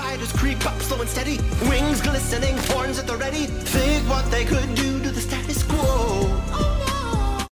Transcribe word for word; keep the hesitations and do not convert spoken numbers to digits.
riders creep up slow and steady, wings glistening, horns at the ready.